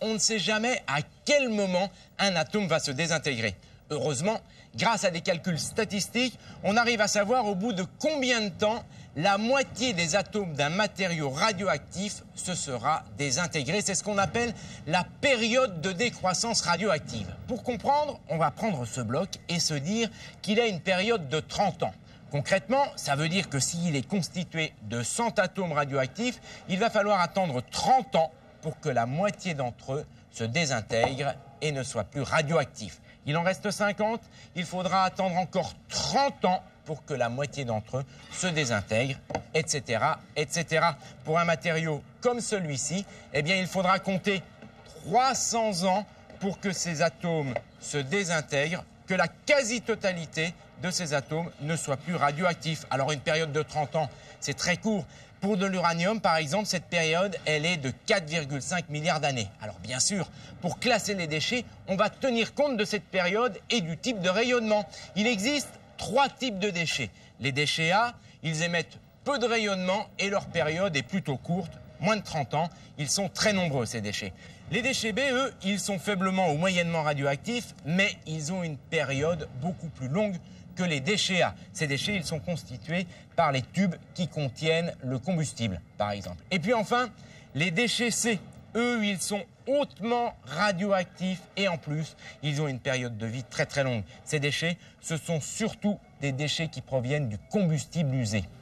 on ne sait jamais à quel moment un atome va se désintégrer. Heureusement, grâce à des calculs statistiques, on arrive à savoir au bout de combien de temps la moitié des atomes d'un matériau radioactif se sera désintégré. C'est ce qu'on appelle la période de décroissance radioactive. Pour comprendre, on va prendre ce bloc et se dire qu'il a une période de 30 ans. Concrètement, ça veut dire que s'il est constitué de 100 atomes radioactifs, il va falloir attendre 30 ans pour que la moitié d'entre eux se désintègrent et ne soient plus radioactifs. Il en reste 50, il faudra attendre encore 30 ans pour que la moitié d'entre eux se désintègrent, etc., etc. Pour un matériau comme celui-ci, eh bien, il faudra compter 300 ans pour que ces atomes se désintègrent, que la quasi-totalité de ces atomes ne soit plus radioactifs. Alors, une période de 30 ans, c'est très court. Pour de l'uranium, par exemple, cette période, elle est de 4,5 milliards d'années. Alors, bien sûr, pour classer les déchets, on va tenir compte de cette période et du type de rayonnement. Il existe 3 types de déchets. Les déchets A, ils émettent peu de rayonnement et leur période est plutôt courte, moins de 30 ans. Ils sont très nombreux, ces déchets. Les déchets B, eux, ils sont faiblement ou moyennement radioactifs, mais ils ont une période beaucoup plus longue que les déchets A. Ces déchets, ils sont constitués par les tubes qui contiennent le combustible, par exemple. Et puis enfin, les déchets C, eux, ils sont hautement radioactifs et en plus, ils ont une période de vie très très longue. Ces déchets, ce sont surtout des déchets qui proviennent du combustible usé.